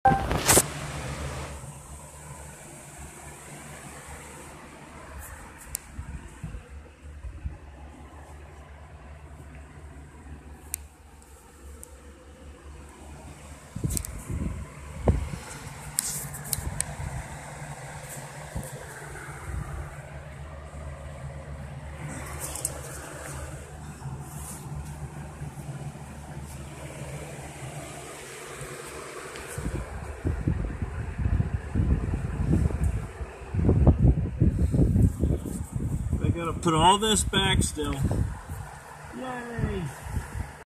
I gotta put all this back still. Yay!